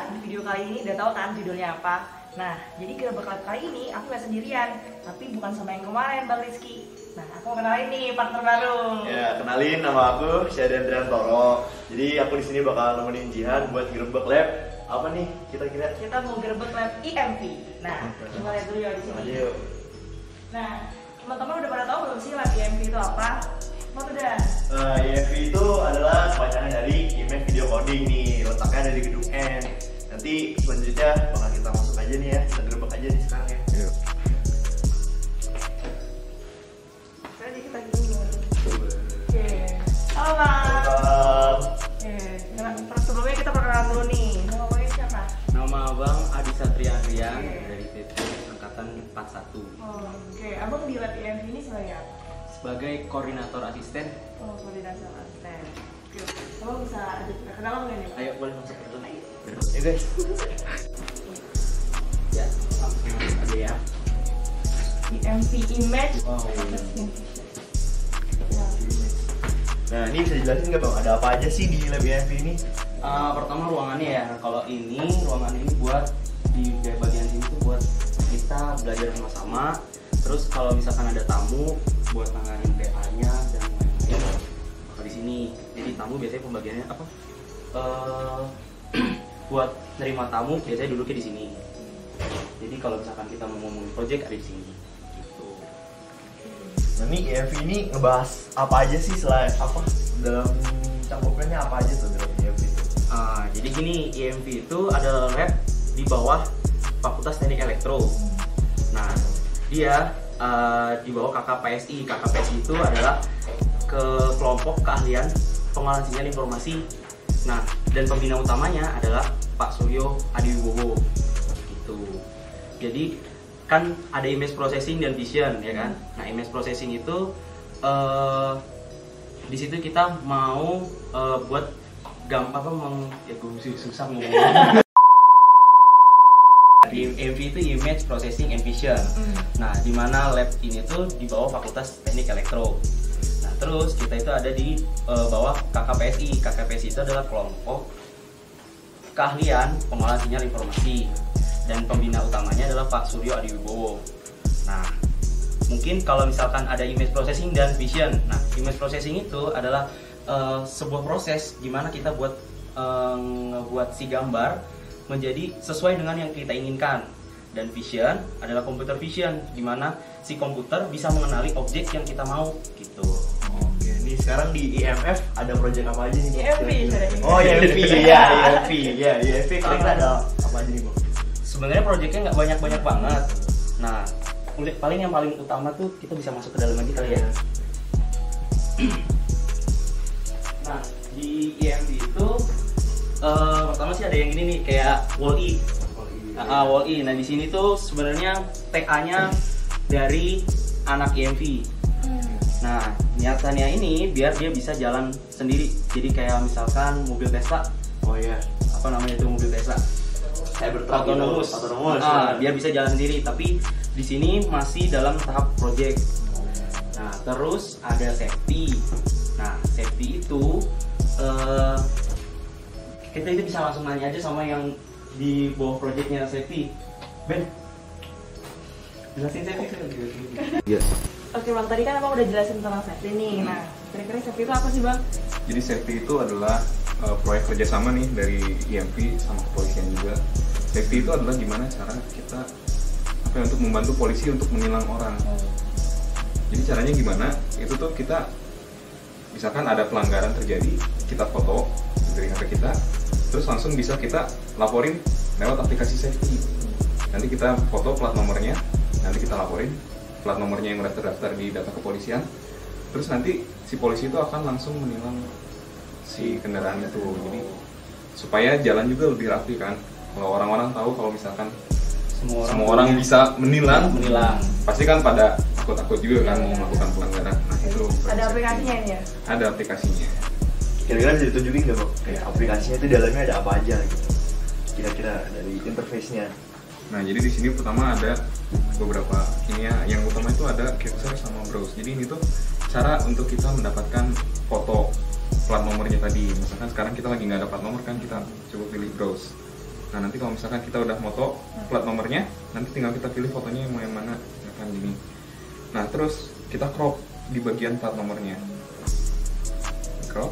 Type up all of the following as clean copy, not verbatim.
di video kali ini udah tahu kan judulnya apa. Nah, jadi Gerebek Lab kali ini aku nggak sendirian, tapi bukan sama yang kemarin, Bang Rizky. Nah, aku mau kenalin nih partner baru. Ya, kenalin, nama aku Syahdan Triantoro. Jadi aku di sini bakal nemenin Jihan buat Gerebek Lab. Apa nih kira-kira? Kita mau Gerebek Lab IMV. Nah, kita lihat dulu ya di sini. Ayo. Nah, teman-teman udah pada tahu belum sih Lab IMV itu apa? Mau udah? IMV itu adalah kepanjangan dari Image Video Coding nih. Letaknya ada di gedung N. Nanti selanjutnya bakal kita masuk aja nih ya. Kita gerebek aja nih sekarang ya. Yuk. Jadi kita gini. Oke. Halo Bang. Oke. Sebelumnya kita perkenalan dulu nih. Nama Bangnya siapa? Nama Abang Adi Satria Adrian dari PP Angkatan 41 Oke. Abang di Lab IMV ini sebagai apa? sebagai koordinator asisten. Oh, koordinasi asisten. Oke. Abang bisa kenalan nggak nih? Bang? Ayo boleh masuk ke dalam. Ya guys. Ya, langsung aja ya. IMV Image. Wow. Ya. Nah, ini bisa dijelasin nggak Bang? Ada apa aja sih di Lab IMV ini? Pertama ruangannya ya. Kalau ini ruangan ini buat di bagian sini tuh buat kita belajar sama-sama. Terus kalau misalkan ada tamu buat tanganin PA-nya dan lain-lain bakal di sini. Jadi tamu biasanya pembagiannya apa? Buat nerima tamu biasanya duduknya di sini. Jadi kalau misalkan kita mau ngomongin project ada di sini. Gitu. Nah, ini IMV ini ngebahas apa aja sih selain apa dalam cakupannya apa aja tuh dalam IMV itu? Jadi gini, IMV itu adalah lab di bawah Fakultas Teknik Elektro. Nah, dia di bawah KKPSI. KKPSI itu adalah kelompok keahlian pengolahan sinyal informasi. Nah, dan pembina utamanya adalah Pak Suryo Adiwibowo. Gitu. Jadi kan ada image processing dan vision, ya kan? Nah, image processing itu di situ kita mau buat ya gue susah ngomongnya. Di IMV itu Image Processing and Vision. Nah, di mana lab ini tuh di bawah Fakultas Teknik Elektro. Nah, terus kita itu ada di bawah KKPSI. KKPSI itu adalah kelompok keahlian pengolahan sinyal informasi dan pembina utamanya adalah Pak Suryo Adiwibowo. Nah, mungkin kalau misalkan ada Image Processing dan Vision. Nah, Image Processing itu adalah sebuah proses gimana kita ngebuat si gambar menjadi sesuai dengan yang kita inginkan. Dan vision adalah computer vision, di mana si komputer bisa mengenali objek yang kita mau gitu. Oke, ini sekarang di IMF ada proyek apa aja nih? IMV, Oh, IMV, ya, IMV, ya, IMV. Kira-kira ada apa aja nih Bang? Sebenarnya proyeknya nggak banyak-banyak banget. Nah, paling yang paling utama tuh kita bisa masuk ke dalam lagi kali ya. Nah, di IMV itu pertama sih ada yang ini nih kayak wall-E. Wall-E. Nah, di sini tuh sebenarnya TA-nya dari anak IMV. Nah, niatannya ini biar dia bisa jalan sendiri. Jadi kayak misalkan mobil Tesla. Oh iya. Apa namanya itu mobil Tesla? Autonomous. Biar bisa jalan sendiri. Tapi di sini masih dalam tahap project. Nah, terus ada safety. Nah, safety itu kita itu bisa langsung nanya aja sama yang di bawah projectnya safety. Ben, jelasin safety. Yes. Oke Bang, tadi kan Abang udah jelasin tentang safety nih. Nah, kira-kira safety itu apa sih Bang? Jadi safety itu adalah proyek kerjasama nih dari IMV sama kepolisian juga. Safety itu adalah gimana cara kita untuk membantu polisi untuk menilang orang. Jadi caranya gimana? Itu tuh kita misalkan ada pelanggaran terjadi, kita foto dari HP kita, terus langsung bisa kita laporin lewat aplikasi safety. Nanti kita foto plat nomornya, nanti kita laporin plat nomornya yang udah terdaftar di data kepolisian. Terus nanti si polisi itu akan langsung menilang si kendaraan itu. Jadi supaya jalan juga lebih rapi kan. Kalau orang-orang tahu kalau misalkan semua orang bisa menilang, pasti kan pada takut-takut juga kan mau melakukan pelanggaran. Nah, itu ada aplikasinya ini ya? Ada aplikasinya. Kira-kira bisa ditunjukin nggak Bang? Kayak aplikasinya itu dalamnya ada apa aja gitu? Kira-kira dari interface-nya. Nah, jadi di sini pertama ada beberapa ini ya. Yang utama itu ada capture sama browse. Jadi ini tuh cara untuk kita mendapatkan foto plat nomornya tadi. Misalkan sekarang kita lagi nggak ada plat nomor kan, kita coba pilih browse. Nah nanti kalau misalkan kita udah moto plat nomornya, nanti tinggal kita pilih fotonya mau yang mana, misalkan gini. Nah terus kita crop di bagian plat nomornya, crop.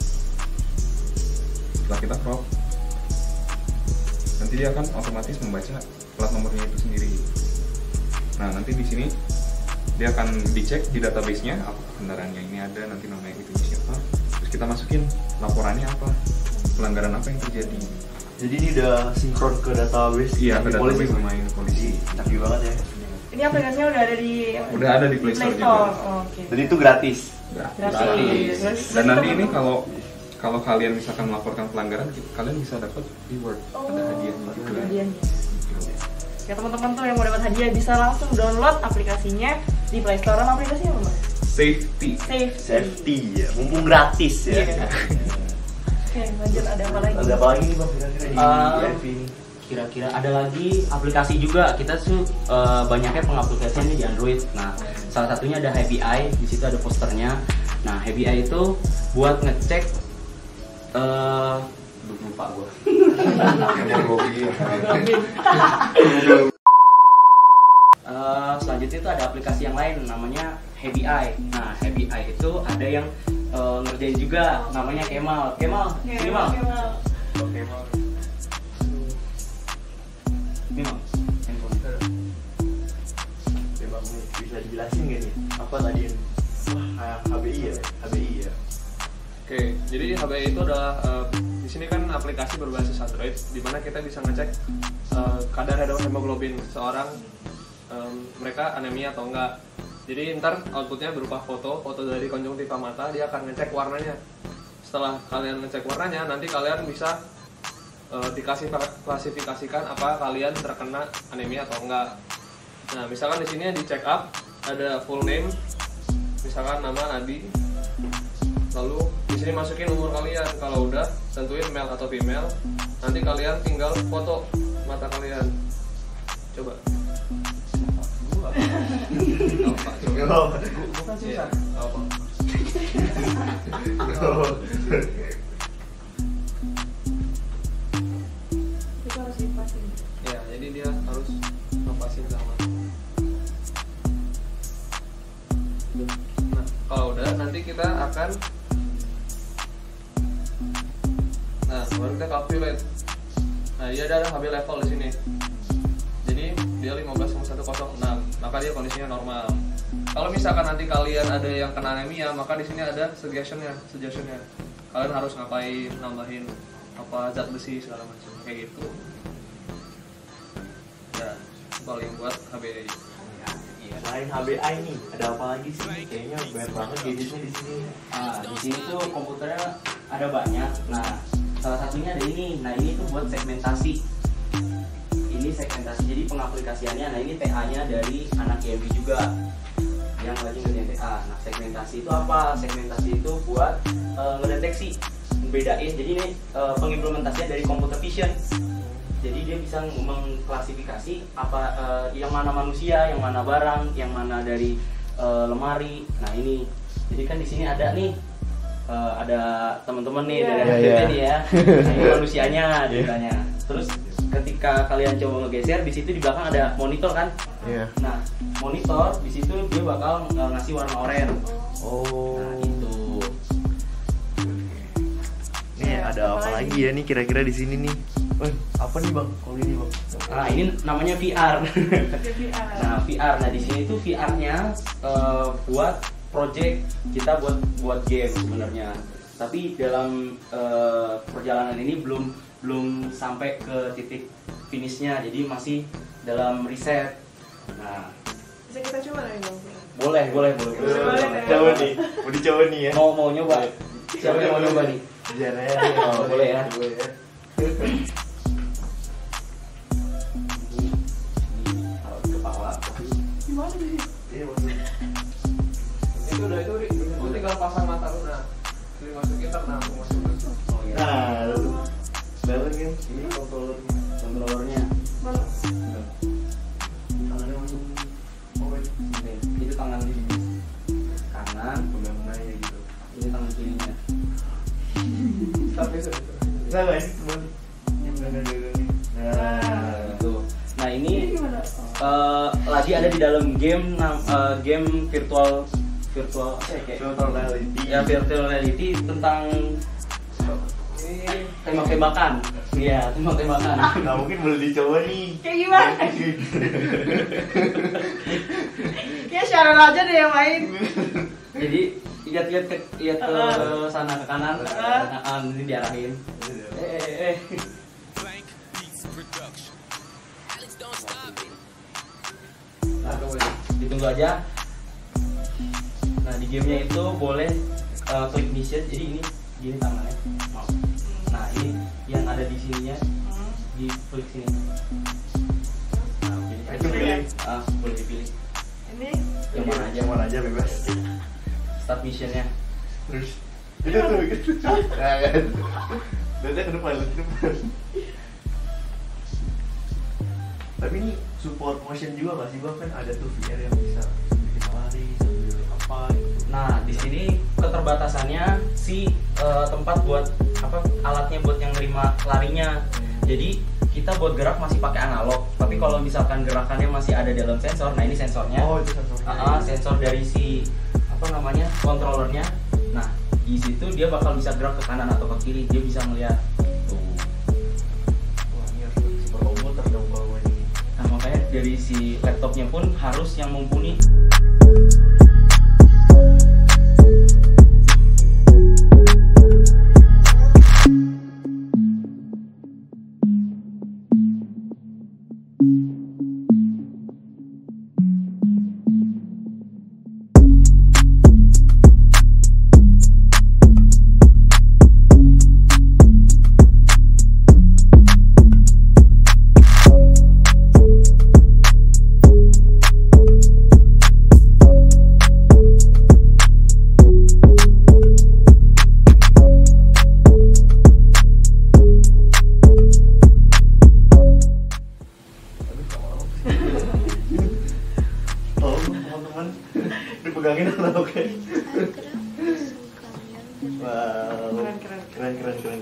Setelah kita crop, nanti dia akan otomatis membaca plat nomornya itu sendiri. Nah nanti di sini dia akan dicek di database-nya apakah kendaraannya ini ada, nanti namanya itu siapa, terus kita masukin laporannya apa, pelanggaran apa yang terjadi. Jadi ini udah sinkron ke database. Iya, ke database polisi. sama ini polisi. Canggih banget ya. Ini aplikasinya udah ada di Play Store juga. Oh, oke. Dan itu gratis. Gratis. Dan nanti ini kalau kalian misalkan melaporkan pelanggaran, kalian bisa dapat reward, ada hadiahnya juga. Hadiahnya. Ya teman-teman tuh yang mau dapat hadiah bisa langsung download aplikasinya di Play Store. Nama aplikasinya apa, Mas? Safety. Safety ya, mumpung gratis ya. Iya. Oke, lanjut, ada apa lagi? Ada apa lagi nih Bang kira-kira di EMV ini? Kira-kira ada lagi aplikasi juga. Kita tuh banyaknya pengaplikasiannya di Android. Nah, salah satunya ada Happy Eye. Di situ ada posternya. Nah, Happy Eye itu buat ngecek lupa gue. Selanjutnya itu ada aplikasi yang lain namanya Happy Eye. Nah, Happy Eye itu ada yang ngerjain juga, namanya Kemal. Ini Mal. Ini Mal. Bang, bisa dijelasin nggak nih? Apa tadi yang HBI ya? HBI ya? Oke, jadi HBI itu adalah di sini kan aplikasi berbasis Android, di mana kita bisa ngecek kadar hemoglobin seseorang, mereka anemia atau enggak. Jadi ntar outputnya berupa foto dari konjungtiva mata, dia akan ngecek warnanya. Setelah kalian ngecek warnanya, nanti kalian bisa dikasih klasifikasikan apa kalian terkena anemia atau enggak. Nah, misalkan di sini di check up ada full name, misalkan nama Adi. Lalu di sini masukin umur kalian, kalau udah tentuin male atau female. Nanti kalian tinggal foto mata kalian. Coba. Bukan Iya, apa? Itu harus dipasin. Ya, jadi dia harus lepasin sama. Nah, kalau udah nanti kita akan baru kita calculate. Nah, dia ada HB level di sini. Jadi dia 15,106, maka dia kondisinya normal. Kalau misalkan nanti kalian ada yang kena anemia, maka di sini ada suggestionnya. Kalian harus ngapain, nambahin apa zat besi segala macam kayak gitu. Ya, paling buat HBI. Selain HBI nih, ada apa lagi sih? Kayaknya banyak banget gadgetnya di sini. Di sini tuh komputernya ada banyak. Nah, salah satunya ada ini. Nah, ini tuh buat segmentasi. Ini segmentasi, jadi pengaplikasiannya. Nah, ini TA-nya dari anak IMB juga yang lagi ngerjain TA. Nah, segmentasi itu apa? Segmentasi itu buat ngedeteksi, bedain. Jadi ini pengimplementasinya dari computer vision. Jadi dia bisa mengklasifikasi apa yang mana manusia, yang mana barang, yang mana dari lemari. Nah, ini. Jadi kan di sini ada nih ada teman-teman nih dari anak IMB nih ya. Nah, ini manusianya ceritanya. Terus ketika kalian coba ngegeser, di situ di belakang ada monitor kan? Iya. Nah, monitor di situ dia bakal ngasih warna oranye. Oh. Nah, itu. Nih ada apa lagi ya nih kira-kira di sini nih? Apa nih Bang? Kalau ini Bang. Nah, ini namanya VR. VR. Nah, VR. Nah, di sini tuh VR-nya buat project kita buat game sebenarnya. Tapi dalam perjalanan ini belum sampai ke titik finishnya, jadi masih dalam riset. Nah, Bisa kita coba nih, Bang? boleh. Coba nih, mau dicoba nih ya. Mau nyoba? Siapa yang mau nyoba nih? Biar aja nih. Boleh ya. Boleh ya. Taruh di kepala. Gimana nih? Iya maksudnya. Itu tinggal pasang mata lu. Nah, dimasukin ntar masukin. Oh, iya. Nah, dalam kan ini kontrolernya. Controllernya. Mana? Tangannya masuk. Oh, Oke, itu tangan di sini. Kanan, pegang-pegangnya gitu. ini tangan kirinya. Tapi sudah. Enggak ini teman yang pegang-pegang. lagi ada di dalam game game virtual apa ya, kayak Virtual reality. ya virtual reality tentang tembak-tembakan. Iya, tembak-tembakan. Nah mungkin boleh dicoba nih. Kayak gimana? Ya Sharon aja deh yang main. Jadi lihat ke sana ke kanan, nanti diarahin. Nah, ditunggu aja. Nah, di gamenya itu boleh klik mission. Jadi ini gini tangannya. Nah, ini yang ada di sininya di klik sini. Nah, pilih. Boleh dipilih. Ini Yang mana aja. Yang mana aja bebas. Start missionnya. Terus itu tuh gitu. Nah kan. Nanti ke depan. Tapi ini support motion juga nggak sih bang? Kan ada tuh VR yang bisa bikin lari sambil apa gitu. Nah, di sini keterbatasannya si tempat buat alatnya buat yang nerima larinya. Jadi kita buat gerak masih pakai analog. Tapi kalau misalkan gerakannya masih ada dalam sensor, nah ini sensornya. Oh itu sensornya. Sensor dari si controllernya. Nah, di situ dia bakal bisa gerak ke kanan atau ke kiri. Dia bisa melihat. Wah ini harus super komputer dong kalau ini. Nah, makanya dari si laptopnya pun harus yang mumpuni. Dipegangin atau kayak wow Keren. keren.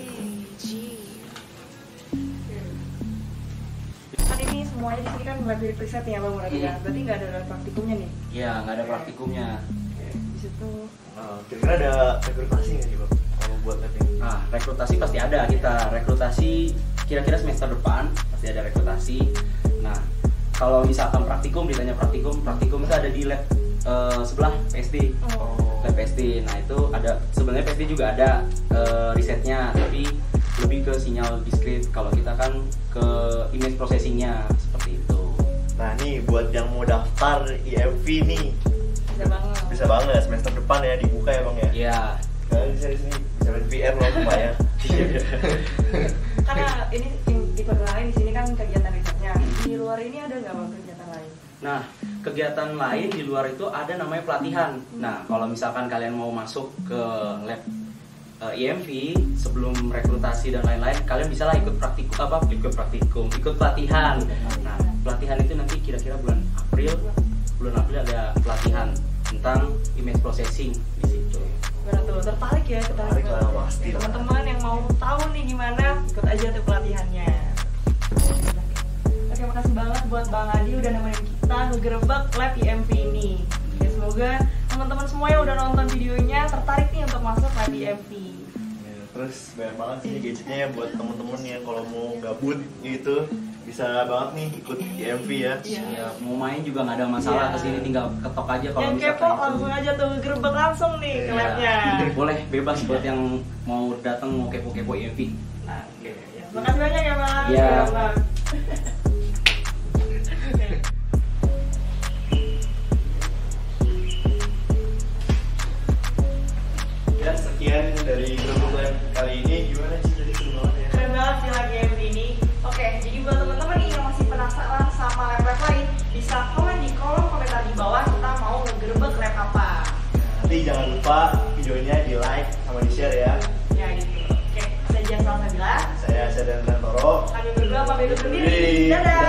Kan ini semuanya di sini kan lab riset ya bang, berarti kan? Berarti nggak ada praktikumnya nih? Ya, nggak ada praktikumnya. Di situ. Kira-kira ada rekrutasi nggak sih bang kalau buat lab ini? Nah, rekrutasi pasti ada. Kita rekrutasi kira-kira semester depan pasti ada rekrutasi. Nah, kalau misalkan ditanya praktikum itu ada di lab sebelah PSD. Lab PSD. Nah, itu ada sebenarnya PSD juga ada risetnya, tapi lebih ke sinyal diskrit. Kalau kita kan ke image processingnya seperti itu. Nah nih buat yang mau daftar IMV nih bisa banget semester depan ya dibuka ya bang ya. Iya. Kalian bisa di sini bisa main VR loh lumayan. Karena ini diperkenalkan di sini kan kegiatan risetnya. Di luar ini ada nggak bang kegiatan lain? Nah, kegiatan lain di luar itu ada namanya pelatihan. Nah, kalau misalkan kalian mau masuk ke lab IMV sebelum rekrutasi dan lain-lain, kalian bisa lah ikut pelatihan. Nah, pelatihan itu nanti kira-kira bulan April ada pelatihan tentang image processing di situ. Betul, tertarik ya Tertarik lah, pasti lah. teman-teman yang mau tahu nih gimana, ikut aja tuh pelatihannya. Oke, makasih banget buat Bang Adi udah nemenin kita ngegerebek lab IMV ini. Ya, semoga teman-teman semua yang udah nonton videonya tertarik nih untuk masuk lab IMV. Ya, terus banyak banget sih gadgetnya ya buat temen-temen yang kalau mau gabut gitu bisa banget nih ikut IMV ya. Ya, mau main juga nggak ada masalah, Iya. kesini tinggal ketok aja kalau Yang misalkan kepo itu. langsung aja tuh ngegerebek langsung nih ke Iya. labnya. Boleh bebas buat yang mau datang mau kepo-kepo IMV. Nah, oke. Ya, makasih banyak ya Bang. Iya. Ya, Bang. Ya sekian dari Gerebek Lab kali ini, gimana sih tadi seru banget ya? Keren banget sih lagi IMV ini. Oke, jadi buat teman-teman nih yang masih penasaran sama lab lain, bisa komen di kolom komentar di bawah kita mau ngegerebek lab apa. Nanti jangan lupa videonya di like sama di share ya. Ya gitu. Oke, saya Jan Salsabila. Saya Sadar Toro. Kami berdua pamit undur diri. Dadah.